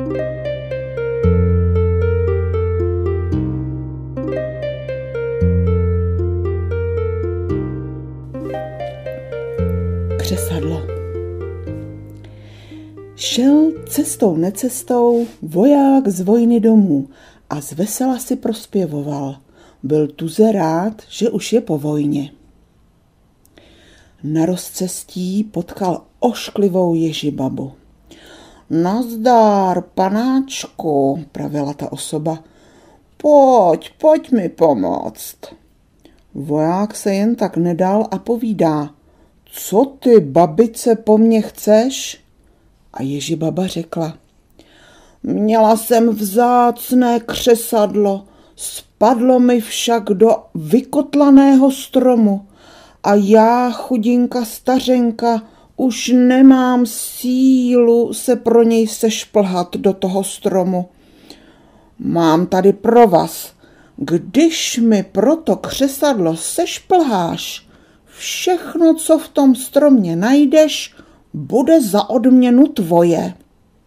Křesadlo. Šel cestou necestou voják z vojny domů a zvesela si prospěvoval. Byl tuze rád, že už je po vojně. Na rozcestí potkal ošklivou Ježibabu. Nazdar, panáčku, pravila ta osoba. Pojď mi pomoct. Voják se jen tak nedal a povídá. Co ty, babice, po mně chceš? A Ježibaba řekla. Měla jsem vzácné křesadlo, spadlo mi však do vykotlaného stromu a já, chudinka stařenka, už nemám sílu se pro něj sešplhat do toho stromu. Mám tady pro vás, když mi pro to křesadlo sešplháš, všechno, co v tom stromě najdeš, bude za odměnu tvoje.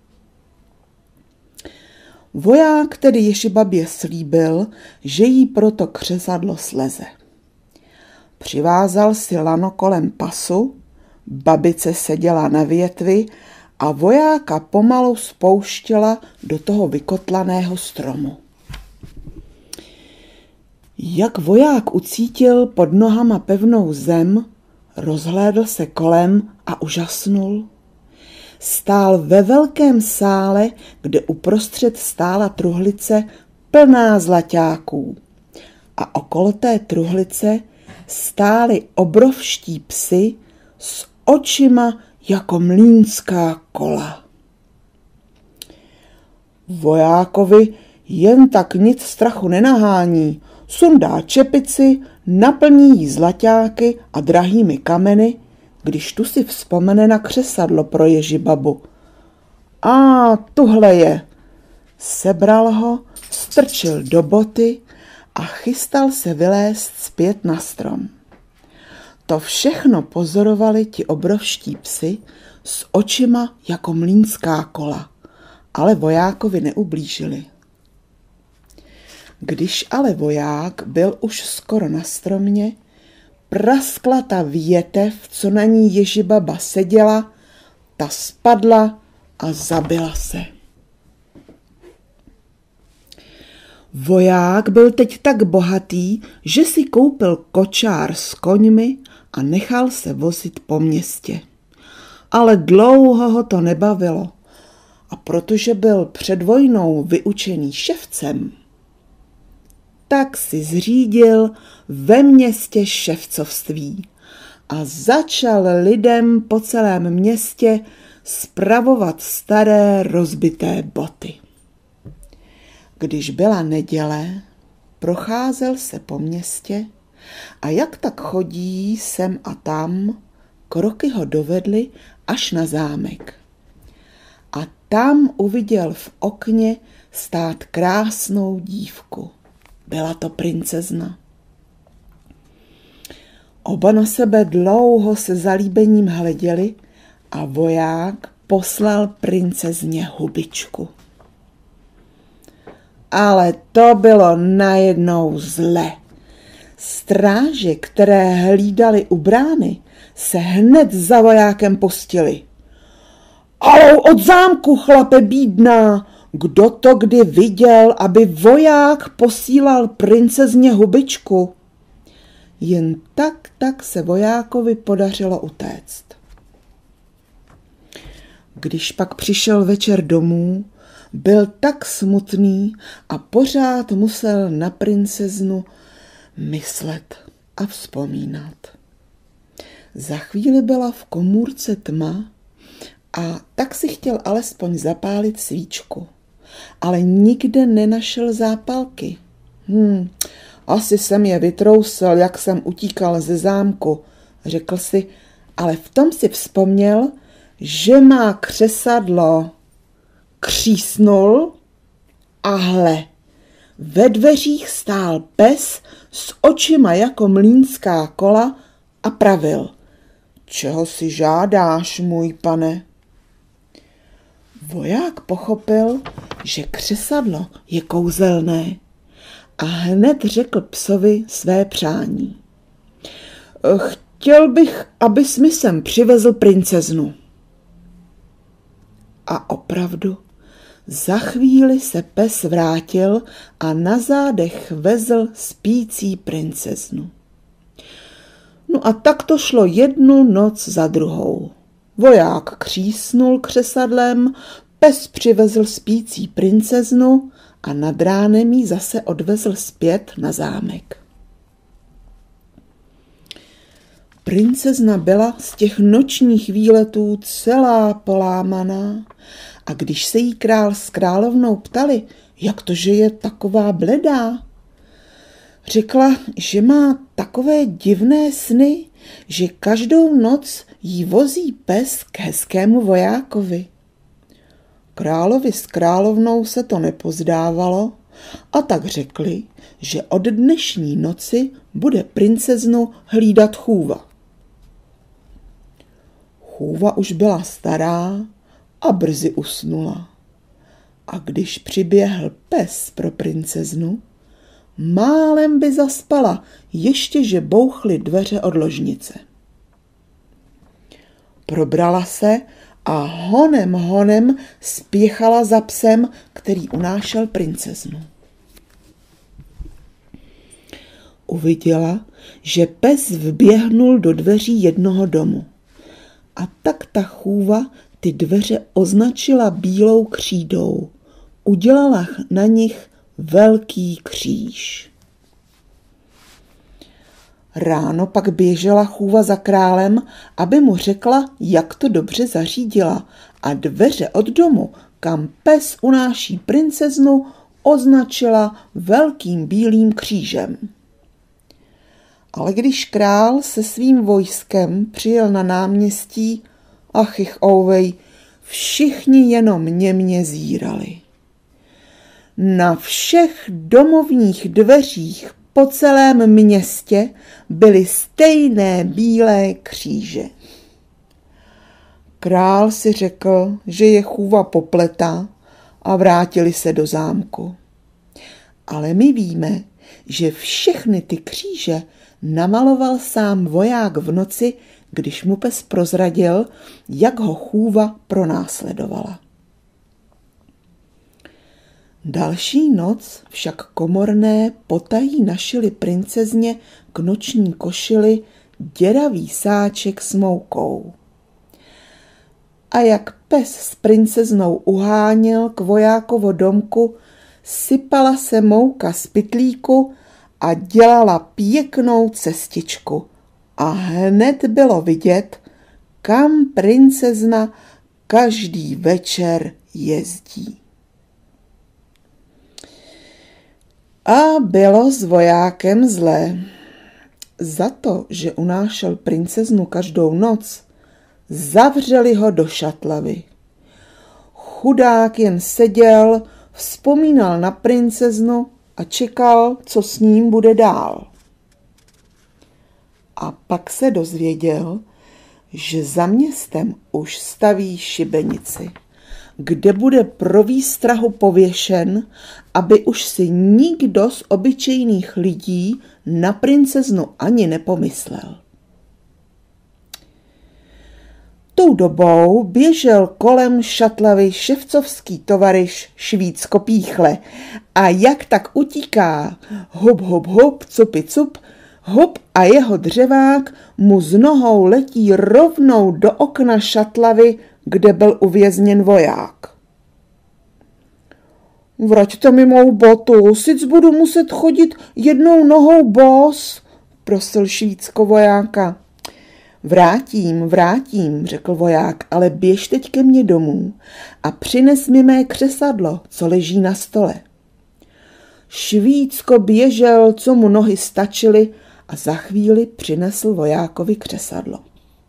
Voják tedy Ježibabě slíbil, že jí proto křesadlo sleze. Přivázal si lano kolem pasu, babice seděla na větvi a vojáka pomalu spouštěla do toho vykotlaného stromu. Jak voják ucítil pod nohama pevnou zem, rozhlédl se kolem a užasnul. Stál ve velkém sále, kde uprostřed stála truhlice plná zlaťáků. A okolo té truhlice stáli obrovští psi s očima jako mlýnská kola. Vojákovi jen tak nic strachu nenahání, sundá čepici, naplní jí zlaťáky a drahými kameny, když tu si vzpomene na křesadlo pro Ježibabu. A tuhle je. Sebral ho, strčil do boty a chystal se vylézt zpět na strom. To všechno pozorovali ti obrovští psi s očima jako mlýnská kola, ale vojákovi neublížili. Když ale voják byl už skoro na stromě, praskla ta větev, co na ní Ježibaba seděla, ta spadla a zabila se. Voják byl teď tak bohatý, že si koupil kočár s koňmi a nechal se vozit po městě. Ale dlouho ho to nebavilo a protože byl před vojnou vyučený ševcem, tak si zřídil ve městě ševcovství a začal lidem po celém městě spravovat staré rozbité boty. Když byla neděle, procházel se po městě a jak tak chodí sem a tam, kroky ho dovedly až na zámek. A tam uviděl v okně stát krásnou dívku. Byla to princezna. Oba na sebe dlouho se zalíbením hleděli a voják poslal princezně hubičku. Ale to bylo najednou zle. Stráže, které hlídali u brány, se hned za vojákem pustili. Alou od zámku, chlape bídná! Kdo to kdy viděl, aby voják posílal princezně hubičku? Jen tak se vojákovi podařilo utéct. Když pak přišel večer domů, byl tak smutný a pořád musel na princeznu myslet a vzpomínat. Za chvíli byla v komůrce tma a tak si chtěl alespoň zapálit svíčku. Ale nikde nenašel zápalky. Asi jsem je vytrousil, jak jsem utíkal ze zámku, řekl si, ale v tom si vzpomněl, že má křesadlo. Křísnul a hle, ve dveřích stál pes s očima jako mlýnská kola a pravil. Čeho si žádáš, můj pane? Voják pochopil, že křesadlo je kouzelné a hned řekl psovi své přání. Chtěl bych, abys mi sem přivezl princeznu. A opravdu, za chvíli se pes vrátil a na zádech vezl spící princeznu. No a tak to šlo jednu noc za druhou. Voják křísnul křesadlem, pes přivezl spící princeznu a nad ránem ji zase odvezl zpět na zámek. Princezna byla z těch nočních výletů celá polámaná a když se jí král s královnou ptali, jak to, že je taková bledá, řekla, že má takové divné sny, že každou noc jí vozí pes k hezkému vojákovi. Královi s královnou se to nepozdávalo a tak řekli, že od dnešní noci bude princeznu hlídat chůva. Chůva už byla stará a brzy usnula. A když přiběhl pes pro princeznu, málem by zaspala, ještě že bouchly dveře od ložnice. Probrala se a honem spěchala za psem, který unášel princeznu. Uviděla, že pes vběhnul do dveří jednoho domu. A tak ta chůva ty dveře označila bílou křídou. Udělala na nich velký kříž. Ráno pak běžela chůva za králem, aby mu řekla, jak to dobře zařídila, a dveře od domu, kam pes unáší princeznu, označila velkým bílým křížem. Ale když král se svým vojskem přijel na náměstí, ouvej, všichni jenom němě zírali. Na všech domovních dveřích po celém městě byly stejné bílé kříže. Král si řekl, že je chůva popletá a vrátili se do zámku. Ale my víme, že všechny ty kříže namaloval sám voják v noci, když mu pes prozradil, jak ho chůva pronásledovala. Další noc však komorné potají našili princezně k noční košili děravý sáček s moukou. A jak pes s princeznou uháněl k vojákovo domku, sypala se mouka z pytlíku a dělala pěknou cestičku. A hned bylo vidět, kam princezna každý večer jezdí. A bylo s vojákem zlé. Za to, že unášel princeznu každou noc, zavřeli ho do šatlavy. Chudák jen seděl, vzpomínal na princeznu a čekal, co s ním bude dál. A pak se dozvěděl, že za městem už staví šibenici, kde bude pro výstrahu pověšen, aby už si nikdo z obyčejných lidí na princeznu ani nepomyslel. Tou dobou běžel kolem šatlavy ševcovský tovaryš Švícko Píchle a jak tak utíká, hup, hup, hup, cupi, cup, hup a jeho dřevák mu z nohou letí rovnou do okna šatlavy, kde byl uvězněn voják. Vraťte mi mou botu, sic budu muset chodit jednou nohou bos, prosil Švícko vojáka. Vrátím, řekl voják, ale běž teď ke mně domů a přines mi mé křesadlo, co leží na stole. Švícko běžel, co mu nohy stačily, a za chvíli přinesl vojákovi křesadlo.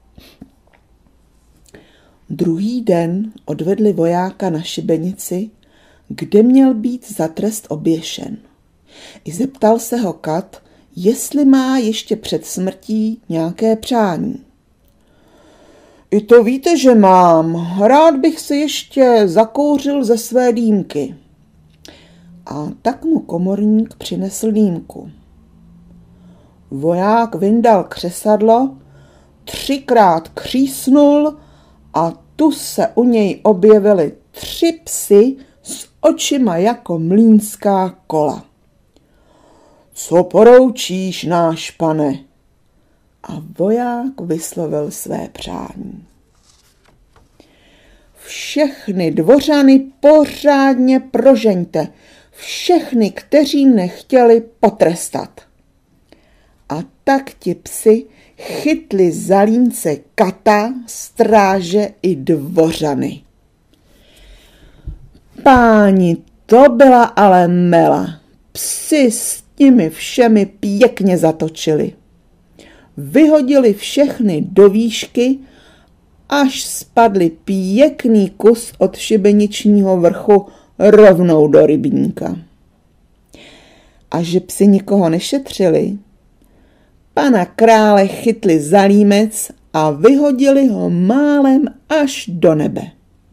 Druhý den odvedli vojáka na šibenici, kde měl být za trest oběšen. I zeptal se ho kat, jestli má ještě před smrtí nějaké přání. I to víte, že mám. Rád bych si ještě zakouřil ze své dýmky. A tak mu komorník přinesl dýmku. Voják vyndal křesadlo, 3krát křísnul a tu se u něj objevily 3 psy s očima jako mlýnská kola. Co poroučíš, náš pane? A voják vyslovil své přání. Všechny dvořany pořádně prožeňte, všechny, kteří mne chtěli potrestat. A tak ti psi chytli za límce kata, stráže i dvořany. Páni, to byla ale mela. Psi s nimi všemi pěkně zatočili. Vyhodili všechny do výšky, až spadli pěkný kus od šibeničního vrchu rovnou do rybníka. A že psi nikoho nešetřili, pana krále chytli za límec a vyhodili ho málem až do nebe.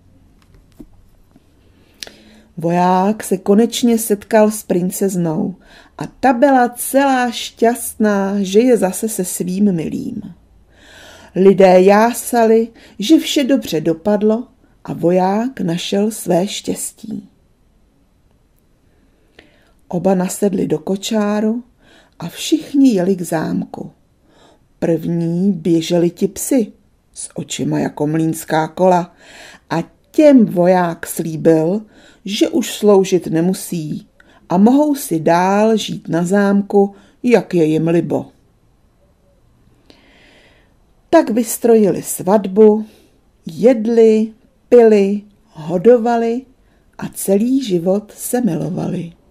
Voják se konečně setkal s princeznou a ta byla celá šťastná, že je zase se svým milým. Lidé jásali, že vše dobře dopadlo a voják našel své štěstí. Oba nasedli do kočáru a všichni jeli k zámku. První běželi ti psi s očima jako mlýnská kola a těm voják slíbil, že už sloužit nemusí a mohou si dál žít na zámku, jak je jim libo. Tak vystrojili svatbu, jedli, pili, hodovali a celý život se milovali.